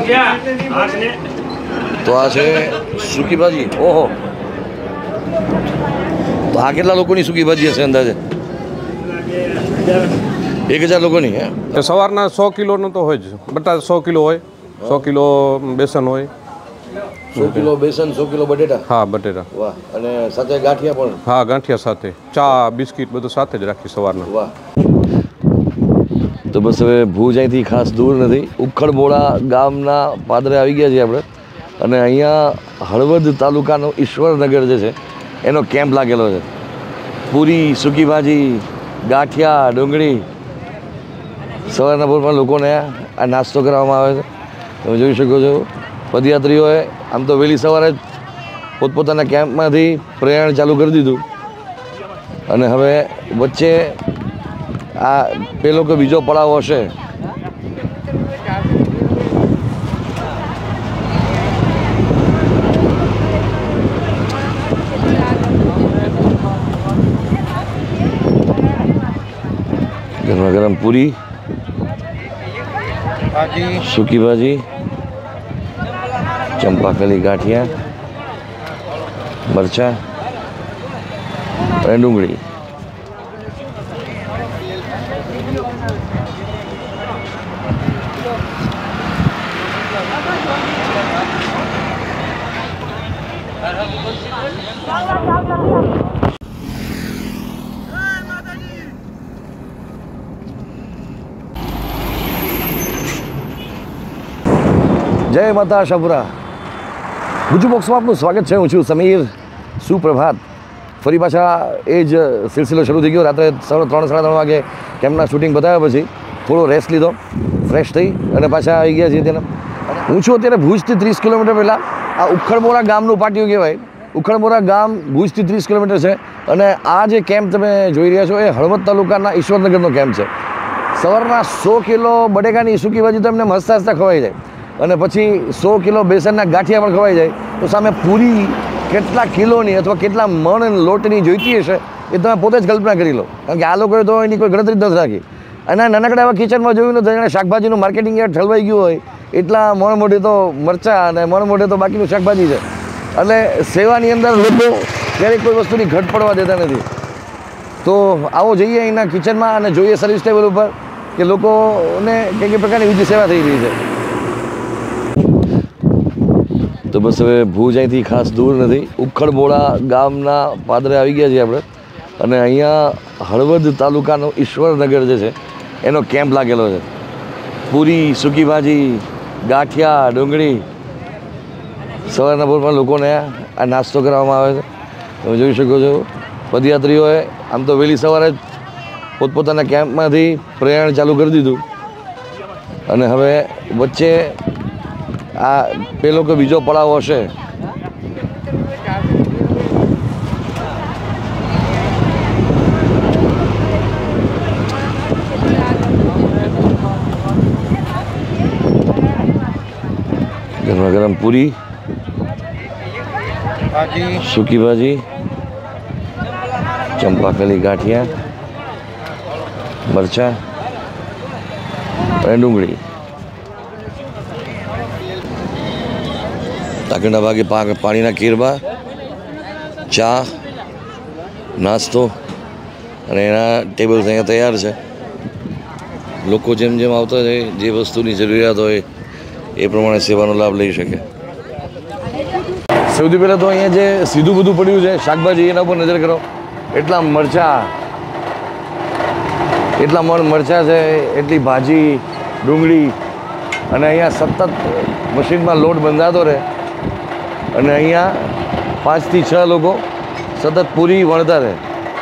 તો આ છે સૂકી ભાજી. ઓહો, તો આ કેટલા લોકોની સૂકી ભાજી હશે અંદાજે? 1000 લોકોની. હે, સવારના 100 કિલોનો તો હોય જ. બટાટા 100 કિલો હોય, 100 કિલો બેસન હોય. 100 કિલો બેસન, 100 કિલો બટેટા. હા, બટેટા. વાહ. અને સાથે ગાંઠિયા પણ. હા, ગાંઠિયા સાથે, ચા બિસ્કિટ બધું સાથે જ રાખી સવારના. વાહ. તો બસ હવે ભુજ અહીંથી ખાસ દૂર નથી, ઉખડબોડા ગામના પાદરે આવી ગયા છીએ આપણે. અને અહીંયા હળવદ તાલુકાનો ઈશ્વરનગર જે છે એનો કેમ્પ લાગેલો છે. પૂરી, સૂકી ભાજી, ગાંઠિયા, ડુંગળી, સવારના પોરમાં લોકોને આ નાસ્તો કરવામાં આવે છે. તમે જોઈ શકો છો, પદયાત્રીઓએ આમ તો વહેલી સવારે જ પોતપોતાના કેમ્પમાંથી પ્રયાણ ચાલુ કરી દીધું. અને હવે વચ્ચે આ પેલો કે બીજો પડાવ હશે. ગરમા ગરમ પૂરી, સૂકી ભાજી, ચંપાકલી ગાંઠિયા, મરચાં અને ડુંગળી. જય માતા આશાપુરા. ગુજુ બોક્સમાં આપનું સ્વાગત છે. હું છું સમીર. સુપ્રભાત. ફરી પાછા એ જ સિલસિલો શરૂ થઈ ગયો. રાત્રે 3:30 વાગે કેમ્પના શૂટિંગ બતાવ્યા પછી થોડો રેસ્ટ લીધો, ફ્રેશ થઈ અને પાછા આવી ગયા છીએ ત્યાં. હું છું અત્યારે ભુજથી 30 કિલોમીટર પહેલાં. આ ઉખડબોરા ગામનું પાટિયું કહેવાય. ઉખડબોરા ગામ ભુજથી 30 કિલોમીટર છે. અને આ જે કેમ્પ તમે જોઈ રહ્યા છો એ હળવદ તાલુકાના ઈશ્વરનગરનો કેમ્પ છે. સવારના 100 કિલો બટેકાની સૂકી ભાજી તો એમને હસતા હસતા ખવાઈ જાય. અને પછી 100 કિલો બેસનના ગાંઠિયા પણ ખવાઈ જાય. તો સામે પૂરી કેટલા કિલોની અથવા કેટલા મણ લોટની જોઈતી હશે એ તમે પોતે જ કલ્પના કરી લો. કારણ કે આ લોકોએ તો એની કોઈ ગણતરી નથી રાખી. અને નાનકડા એવા કિચનમાં જોયું નથી, જાણે શાકભાજીનું માર્કેટિંગ યાર્ડ ઠલવાઈ ગયું હોય એટલા મણ મોઢે તો મરચાં અને મણ મોઢે તો બાકીનું શાકભાજી છે. એટલે સેવાની અંદર લોકો ક્યારેક કોઈ વસ્તુની ઘટ પડવા દેતા નથી. તો આવો જઈએ અહીંના કિચનમાં અને જોઈએ સર્વિસ ટેબલ ઉપર કે લોકોને કઈ કઈ પ્રકારની બીજી સેવા થઈ રહી છે. તો બસ હવે ભુજ અહીંથી ખાસ દૂર નથી, ઉખડબોડા ગામના પાદરે આવી ગયા છીએ આપણે. અને અહીંયા હળવદ તાલુકાનો ઈશ્વરનગર જે છે એનો કેમ્પ લાગેલો છે. પૂરી, સૂકી ભાજી, ગાંઠિયા, ડુંગળી, સવારના પોરમાં લોકોને આ નાસ્તો કરવામાં આવે છે. તમે જોઈ શકો છો, પદયાત્રીઓએ આમ તો વહેલી સવારે જ પોતપોતાના કેમ્પમાંથી પ્રયાણ ચાલુ કરી દીધું. અને હવે વચ્ચે આ પેલો કે બીજો પડાવ હશે. ગરમા ગરમ પૂરી, સૂકી ભાજી, ચંપાકલી ગાંઠિયા, મરચાં અને ડુંગળી. તાકીના ભાગે પાણીના ખીરમાં ચા, નાસ્તો અને એના ટેબલ્સ અહીંયા તૈયાર છે. લોકો જેમ જેમ આવતા હોય જે વસ્તુની જરૂરિયાત હોય એ પ્રમાણે સેવાનો લાભ લઈ શકે. સૌથી પહેલાં તો અહીંયા જે સીધું બધું પડ્યું છે શાકભાજી એના ઉપર નજર કરો. એટલા મરચાં, એટલા મણ મરચાં છે, એટલી ભાજી, ડુંગળી. અને અહીંયા સતત મશીનમાં લોટ બંધાતો રહે. અને અહીંયા 5 થી 6 લોકો સતત પૂરી વણતા રહે.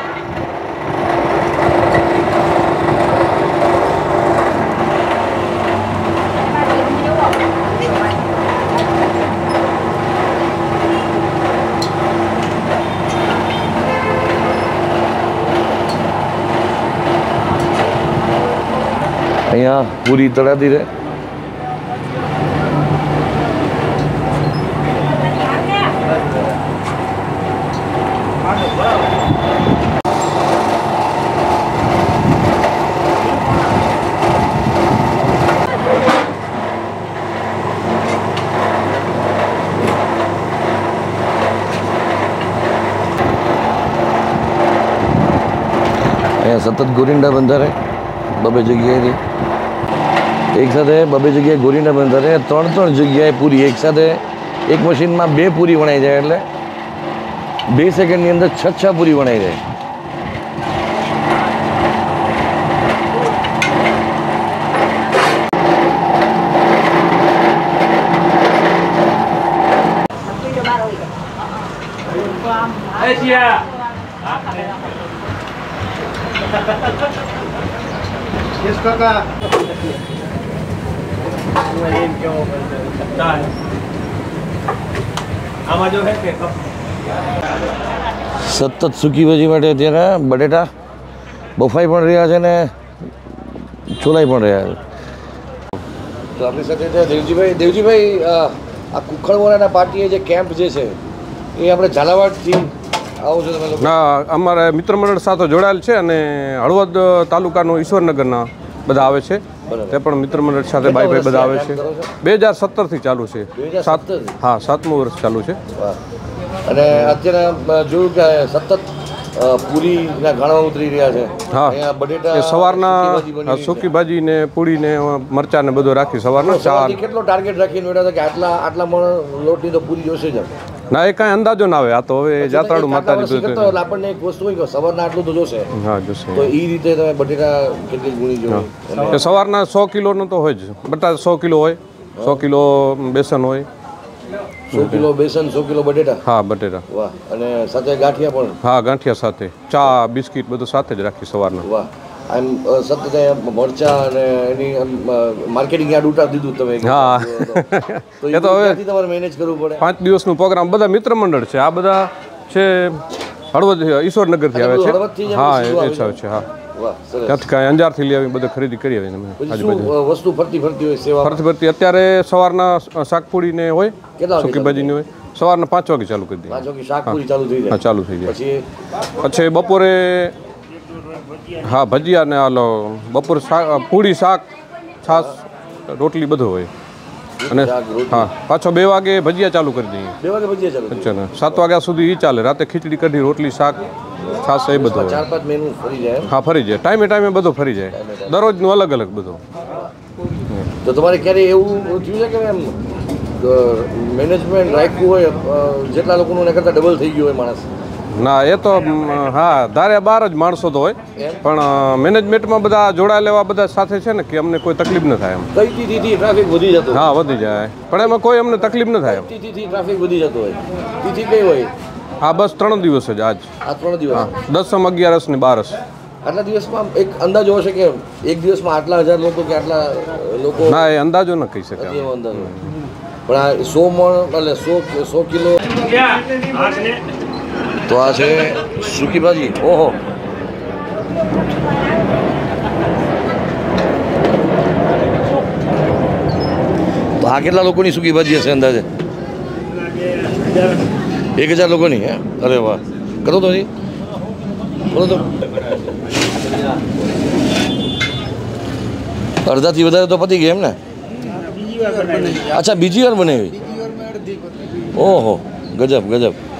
અહીંયા પૂરી તળાતી રહે. અહીંયા સતત ગોરિંડા બંધારે બબે જગ્યાએથી એક સાથે બબે જગ્યાએ ગોરિંડા બંધારે 3 જગ્યાએ પૂરી એક સાથે એક મશીનમાં 2 પૂરી વણાઈ જાય એટલે 2 સેકન્ડની અંદર 6 પૂરી વણાઈ જાય. સતત સૂકી ભાજી માટે અત્યારે બટેટા બફાઈ પણ રહ્યા છે ને છોલાઈ પણ રહ્યા છે. તો આપણી સાથે છે દેવજીભાઈ આ કુખણવોરાના પાર્ટીએ જે કેમ્પ જે છે એ આપણે ઝાલાવાડથી આવો છો તમે લોકો? ના, અમારા મિત્ર મંડળ સાથે જોડાયેલ છે અને હળવદ તાલુકાનું ઈશ્વરનગરના બધા આવે છે. તે પણ મિત્ર મંડળ સાથે ભાઈ બધા આવે છે. 2017થી ચાલુ છે. 2017? હા, 7મું વર્ષ ચાલુ છે. અને અત્યારે જોયું કે સતત પૂરીના ઘણા ઉતરી રહ્યા છે. હા, અહીંયા બટેટા એ સવારના સૂકી ભાજી ને પૂરી ને મરચાં ને બધું રાખી સવારના ચા. કેટલો ટાર્ગેટ રાખીને બેઠા હતા કે આટલા મણ લોટની તો પૂરી જોશે જ? ના, એ કાંઈ અંદાજો ના આવે. આ તો હવે જાત્રાળુ માતાજી એટલે આપણને એક વસ્તુ હોય કે સવારના આટલું તો જોશે. હા, જોશે. તો એ રીતે તમે બટેટા કેટલી ગુણી જોઈ? સવારના 100 કિલોનો તો હોય જ. બટાટા 100 કિલો હોય, 100 કિલો બેસન હોય. 100 કિલો બેસન, 100 કિલો બટેટા. હા, બટેટા. વાહ. અને સાથે ગાંઠિયા પણ? હા, ગાંઠિયા સાથે ચા બિસ્કિટ બધું સાથે જ રાખી સવારના. વાહ. આમ સતત મરચા અને એની માર્કેટિંગ યાર્ડ ઉતારી દીધું તમે? હા. તો એ તો હવે તમારે મેનેજ કરવું પડે. 5 દિવસનું પ્રોગ્રામ. બધા મિત્ર મંડળ છે. આ બધા છે હળવદ ઈશ્વરનગરથી આવે છે. હા, એ છે. હા, ત્યાંથી કાંઈ અંજારથી લઈ આવી બધે ખરીદી કરી આવી અમે. વસ્તુ ફરતી હોય સેવા ફરતી અત્યારે સવારના શાકપુરી ને હોય, સૂકી ભાજીની હોય. સવારના 5 વાગે ચાલુ કરી દઈએ. 5 વાગે શાકપુરી ચાલુ થઈ જાય? હા, ચાલુ થઈ જાય. પછી બપોરે હા ભજીયા ને હાલો બપોરે પૂરી શાક છાશ રોટલી બધું હોય. અને હા, પાછો 2 વાગે ભજીયા ચાલુ કરી દઈએ. 2 વાગે ભજીયા ચાલુ? 7 વાગ્યા સુધી એ ચાલે. રાતે ખીચડી કઢી રોટલી શાક છાશ એ બધું 4-5 મેનુ ફરી જાય? હા, ફરી જાય. ટાઈમે બધું ફરી જાય. દરરોજનું અલગ અલગ બધું. તો તમારે ક્યારે એવું થયું છે કે એમ મેનેજમેન્ટ રાખ્યું હોય જેટલા લોકોનું ને કરતાં ડબલ થઈ ગયું હોય માણસ? ના, એ તો હા ધારે 12 જ માણસો તો હોય, પણ મેનેજમેન્ટમાં બધા જોડાયેલા એવા બધા સાથે છે ને કે અમને કોઈ તકલીફ ન થાય. એમ કઈ તિથિથી ટ્રાફિક વધી જતો? હા, વધી જાય, પણ એમાં કોઈ અમને તકલીફ ન થાય. તિથિથી ટ્રાફિક વધી જતો હોય? તિથિ કઈ હોય? હા, બસ 3 દિવસ જ. આજ 3 દિવસ? 10મ, 11સ ને 12સ. આટલા દિવસમાં એક અંદાજો હશે કે એક દિવસમાં આટલા 1000 લોકો કે આટલા લોકો? ના, એ અંદાજો ન કહી શકાય. એવો અંદાજો. પણ આ 100 મણ એટલે 100 કિલો. તો આ છે સૂકી ભાજી. ઓહો, તો આ કેટલા લોકોની સૂકી ભાજી હશે અંદાજે? 1000 લોકોની? હે, અરે વાહ. કરો તો બોલો તો. અડધાથી વધારે તો પતી ગયા એમ ને? અચ્છા, બીજી વાર બનાવી? ઓહો, ગજબ.